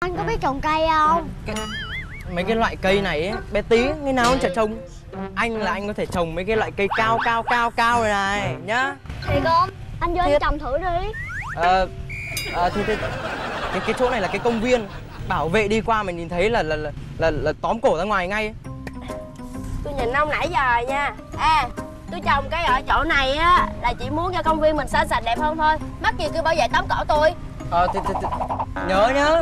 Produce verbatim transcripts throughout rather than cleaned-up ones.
Anh có biết trồng cây không? Cái, mấy cái loại cây này ấy, bé tí, ngày nào anh chả trồng. Anh là anh có thể trồng mấy cái loại cây cao cao cao cao này này nhá. Thiệt không? Anh vô anh trồng thử đi. Ờ, à, thì, thì cái cái chỗ này là cái công viên, bảo vệ đi qua mà nhìn thấy là là là là, là tóm cổ ra ngoài ngay. Tôi nhìn ông nãy giờ rồi nha. À, tôi trồng cây ở chỗ này á là chỉ muốn cho công viên mình xanh sạch đẹp hơn thôi. Mắc gì kêu bảo vệ tóm cổ tôi. Ờ, thì, thì, thì, nhớ nhớ.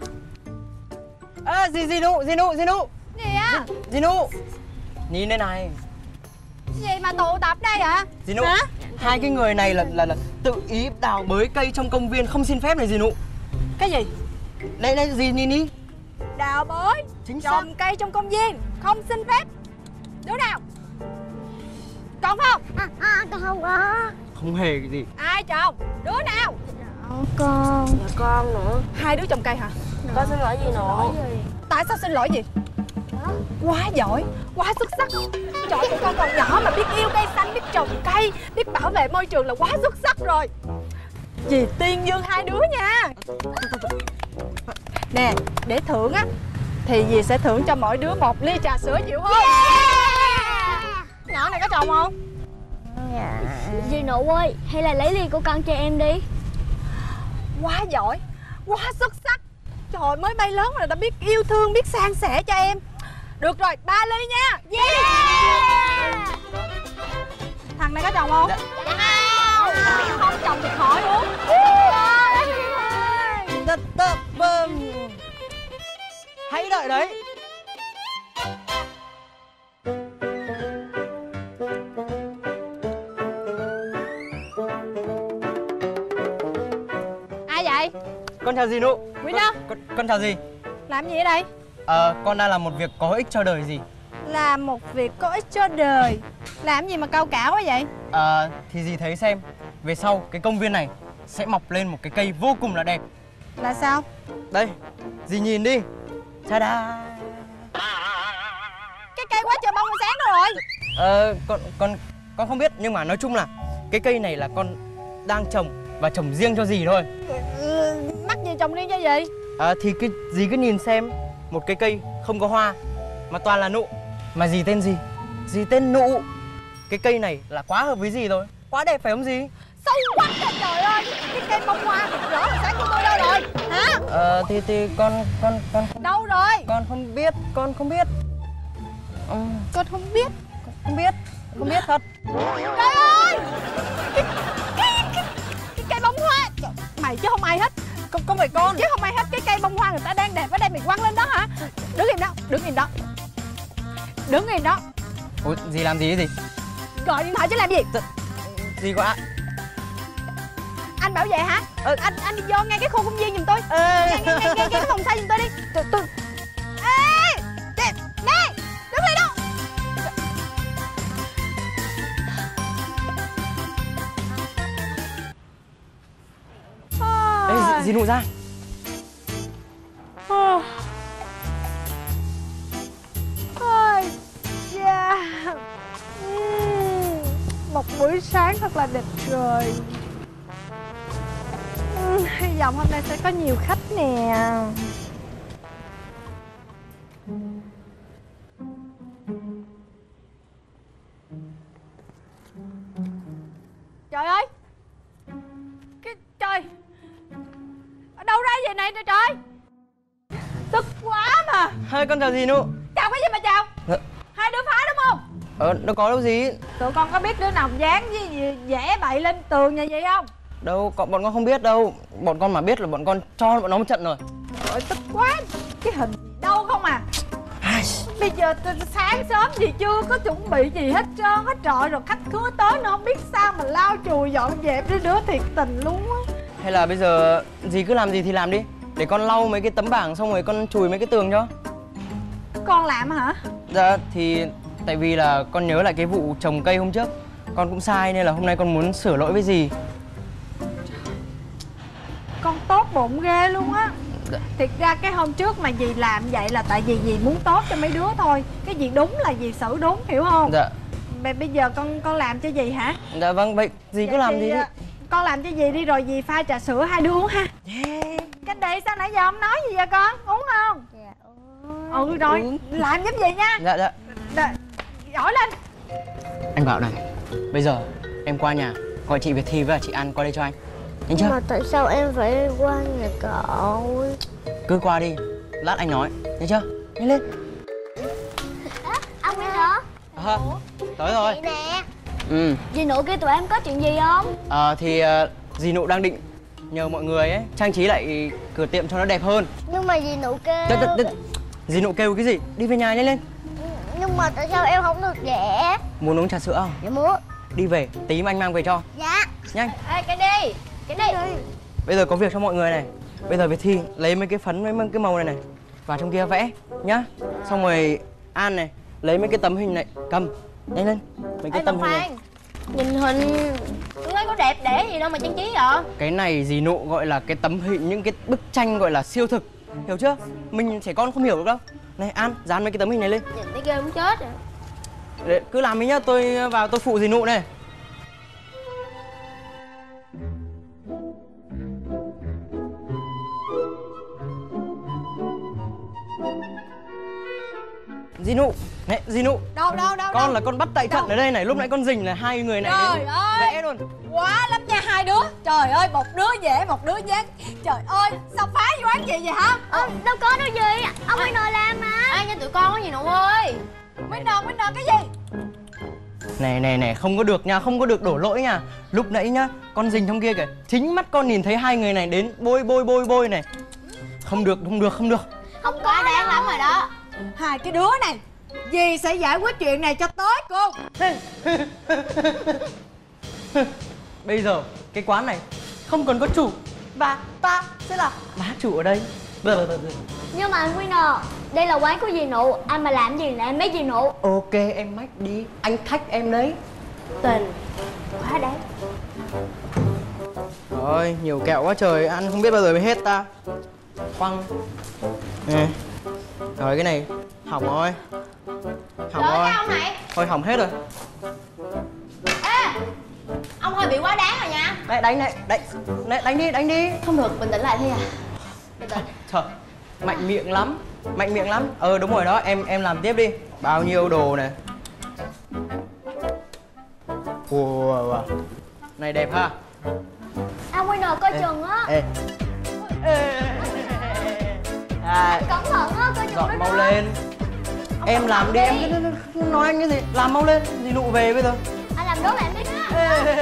À, gì gì nụ, gì nụ, gì nụ. Gì á? Gì nụ. Nhìn đây này. Gì mà tụ tập đây hả? Dì Nụ, hai cái người này là là là tự ý đào bới cây trong công viên không xin phép này Dì Nụ. Cái gì? Đây đây gì nhìn đi. Đào bới, chính xác. Trồng cây trong công viên, không xin phép. Đứa nào? Con không? À, à, con không có. Không hề cái gì. Ai trồng? Đứa nào? Con. Là con nữa. Hai đứa trồng cây hả? Con xin lỗi gì nữa? Tại sao xin lỗi gì? Quá giỏi, quá xuất sắc. Trời ơi, con còn nhỏ mà biết yêu cây xanh, biết trồng cây, biết bảo vệ môi trường là quá xuất sắc rồi. Dì tuyên dương hai đứa nha. Nè, để thưởng á thì dì sẽ thưởng cho mỗi đứa một ly trà sữa, chịu không? Yeah. Nhỏ này có chồng không? Dạ. Dì Nụ ơi, hay là lấy ly của con cho em đi. Quá giỏi, quá xuất sắc. Trời, mới bay lớn rồi đã biết yêu thương, biết san sẻ cho em. Được rồi, ba ly nha. Yeah. Thằng này có chồng không? Dạ. Không. Không chồng thì khỏi uống. Đất tập vâng. Hãy đợi đấy. Ai vậy? Con chào dì Nụ. Quyên con, đâu? con, con chào dì. Làm gì ở đây? Ờ, con đang làm một việc có ích cho đời dì. Làm một việc có ích cho đời. Làm gì mà cao cả quá vậy? Ờ, thì dì thấy xem, về sau cái công viên này sẽ mọc lên một cái cây vô cùng là đẹp. Là sao? Đây, dì nhìn đi. Ta-da. Cái cây quá trời bông sáng đâu rồi? Ờ, con con con không biết, nhưng mà nói chung là cái cây này là con đang trồng và trồng riêng cho dì thôi. Ừ, mắc gì trồng riêng cho gì? À, thì cái dì cứ nhìn xem, một cái cây không có hoa mà toàn là nụ. Mà dì tên gì? Dì tên Nụ. Cái cây này là quá hợp với dì rồi. Quá đẹp phải không dì? Xấu quá trời ơi. Cái cây bông hoa rực rỡ sáng của tôi đâu rồi? Hả? Ờ, thì thì con con con Đâu rồi? con không biết, con không biết. Ừ, Con không biết. không biết, không biết thật. Trời ơi! Cái, cái, cái, cái cây bông hoa. Trời, mày chứ không ai hết. Con con mày con chứ không ai hết. Cái cây bông hoa người ta đang đẹp ở đây mày quăng lên đó hả? Đứng im đó, đứng im đó. Đứng im đó. Ủa, dì làm gì đấy dì? Gọi điện thoại chứ làm gì? Dì có ạ? Anh bảo vệ hả? Ờ. Anh anh đi vô ngay cái khu công viên giùm tôi. Ê. Ngay ngay ngay ngay cái phòng xanh giùm tôi đi. Tôi tôi. Ê! Nè, nè, đứng lại đó. Ê, dì, dì Nụ ra. Ôi, da. Uhm, một buổi sáng thật là đẹp trời. Uhm, hy vọng hôm nay sẽ có nhiều khách nè. Trời ơi, cái trời, ở đâu ra vậy này trời trời? Tức quá mà. Hai con chào dì Nụ. Chào cái gì mà chào? Dạ. Hai đứa phá đúng không? Ờ, đâu có đâu dì. Tụi con có biết đứa nào dán với gì vẽ bậy lên tường nhà vậy không? Đâu, con, bọn con không biết đâu. Bọn con mà biết là bọn con cho bọn nó một trận rồi. Trời ơi, tức quá. Cái hình gì đâu không à. Bây giờ sáng sớm gì chưa có chuẩn bị gì hết trơn hết trọi. Rồi khách khứa tới nó không biết sao mà lau chùi dọn dẹp đứa đứa thiệt tình luôn á. Hay là bây giờ dì cứ làm gì thì làm đi. Để con lau mấy cái tấm bảng xong rồi con chùi mấy cái tường cho. Con làm hả? Dạ, thì tại vì là con nhớ lại cái vụ trồng cây hôm trước. Con cũng sai nên là hôm nay con muốn sửa lỗi với dì. Con tốt bụng ghê luôn á. Dạ. Thiệt ra cái hôm trước mà dì làm vậy là tại vì dì muốn tốt cho mấy đứa thôi. Cái gì đúng là dì xử đúng, hiểu không? Dạ. Bây bây giờ con con làm cho dì hả? Dạ vâng, vậy dì cứ Vậy làm thì, gì đi. con làm cho dì đi rồi dì pha trà sữa hai đứa uống ha. Yeah. Cái vậy? Sao nãy giờ không nói gì vậy con? Uống không? Dạ. Ừ rồi, Uống. làm giúp gì nha. Dạ dạ. Đ- Giỏi lên. Anh bảo này, bây giờ em qua nhà gọi chị Việt Thi với chị An qua đây cho anh. Nhanh chưa? Mà tại sao em phải qua nhà cậu? Cứ qua đi, lát anh nói. Nhanh chưa? Nhanh lên. Ông Nguyên hả? À, tới rồi. Chị nè. Ừ. Dì Nụ kêu tụi em có chuyện gì không? À, thì uh, dì Nụ đang định nhờ mọi người ấy trang trí lại cửa tiệm cho nó đẹp hơn. Nhưng mà dì Nụ kêu... Đ, đ, đ, dì Nụ kêu cái gì? Đi về nhà nhanh lên. Nhưng mà tại sao em không được vẽ? Muốn uống trà sữa không? Dạ muốn. Đi về, tí anh mang về cho. Dạ. Nhanh. Ê cái đi, cái đi. Bây giờ có việc cho mọi người này. Bây giờ Việt Thi lấy mấy cái phấn với mấy cái màu này này vào trong kia vẽ nhá. Xong rồi An này lấy mấy cái tấm hình này cầm. Nhanh lên. Mấy cái Ê tấm Ngọc hình này. Phan, nhìn hình tôi thấy có đẹp để gì đâu mà trang trí vậy? Cái này dì Nụ gọi là cái tấm hình, những cái bức tranh gọi là siêu thực. Hiểu chưa? Mình trẻ con không hiểu được đâu. Này An, dán mấy cái tấm hình này lên. Nhìn thấy ghê muốn chết rồi. Để, cứ làm đi nhá, tôi vào tôi phụ dì Nụ này. Dì Nụ, này dì Nụ. Đâu đâu đâu Con đâu. là con bắt tại trận ở đây này, lúc nãy con rình là hai người này Trời đến ơi. vẽ luôn. Quá lắm nha hai đứa. Trời ơi, một đứa vẽ, một đứa dán. Trời ơi, sao phá vụ án gì vậy hả? Ờ, đâu có đâu dì. Ông Nguyên Nờ làm mà. Ai nha tụi con có gì Nụ ơi? Nguyên nờ, Nguyên nờ cái gì? Này này này, không có được nha, không có được đổ lỗi nha. Lúc nãy nhá, con rình trong kia kìa, chính mắt con nhìn thấy hai người này đến bôi bôi bôi bôi này. Không được, không được, không được. Không quá đáng lắm rồi đó. Hai cái đứa này, dì sẽ giải quyết chuyện này cho tới cô. Bây giờ cái quán này không còn có chủ và ta sẽ là bá chủ ở đây. Bờ, bờ, bờ, bờ. Nhưng mà anh Nguyên Nờ, đây là quán của dì Nụ. Anh mà làm gì là em biết dì Nụ. Ok em mách đi, anh thách em đấy. Tình quá đáng. Rồi, nhiều kẹo quá trời, ăn không biết bao giờ mới hết ta. Quăng. Nè. Rồi cái này hỏng rồi. Hỏng Trời rồi. ơi ông này. Thôi hỏng hết rồi. Ê, ông hơi bị quá đáng rồi nha. Đấy, đánh này, đánh, đấy, đánh đi, đánh đi. Không được, bình tĩnh lại Thi à. Bình tĩnh. Trời, mạnh miệng lắm, mạnh miệng lắm. Ờ đúng rồi đó, em em làm tiếp đi. Bao nhiêu đồ này. Wow, này đẹp ha. Anh Nguyên Nờ coi Ê, chừng á. Ê. Ê. À, Cẩn thận á, coi chừng dọn nó mau rơi. lên. Em làm đi, em cứ cứ nói anh cái gì, làm mau lên, dì Nụ về bây giờ. Anh làm đố bạn biết á. Ê.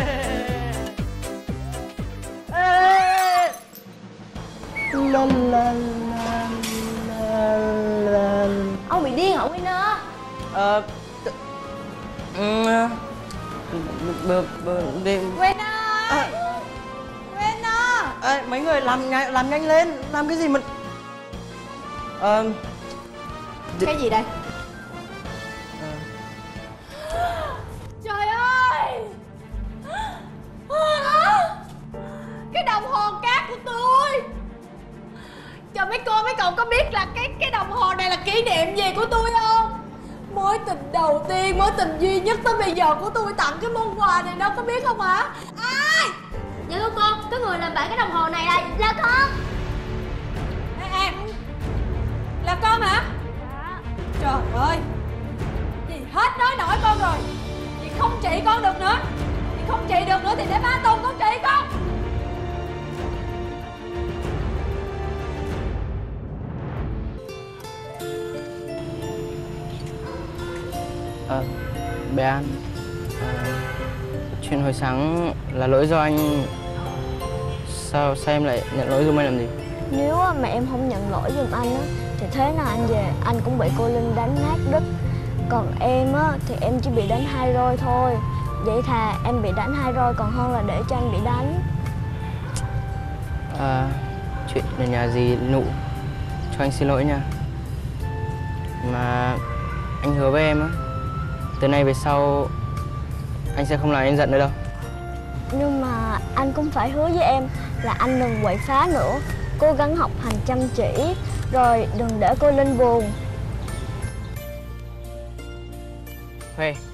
Ê. La la la la la. Ông bị điên hả Nguyên Nơ? Ờ. t- ừ, bờ bờ đi. Nguyên ơi. Nguyên ơi. Ê, mấy người làm nhanh làm nhanh lên, làm cái gì mà ờ Cái gì đây? ờ, Trời ơi. Cái đồng hồ cát của tôi. Cho mấy cô mấy cậu có biết là cái cái đồng hồ này là kỷ niệm gì của tôi không? Mối tình đầu tiên, mối tình duy nhất tới bây giờ của tôi tặng cái món quà này đó, có biết không hả? Ai? Dạ thưa cô, cái người làm bạn cái đồng hồ này là Là con. Ê, em là con hả? Trời ơi, dì hết nói nổi con rồi. Dì không trị con được nữa. Dì không trị được nữa thì để ba Tùng con trị con. ờ bé An, ờ, chuyện hồi sáng là lỗi do anh. Sao sao em lại nhận lỗi giùm anh làm gì? Nếu á mà em không nhận lỗi giùm anh á thì thế nào anh về anh cũng bị cô Linh đánh nát đứt. Còn em á thì em chỉ bị đánh hai roi thôi. Vậy thà em bị đánh hai roi còn hơn là để cho anh bị đánh. À, chuyện ở nhà dì Nụ, cho anh xin lỗi nha. Mà anh hứa với em á, từ nay về sau anh sẽ không làm em giận nữa đâu. Nhưng mà anh cũng phải hứa với em là anh đừng quậy phá nữa. Cố gắng học hành chăm chỉ, rồi đừng để cô Linh buồn. Huê,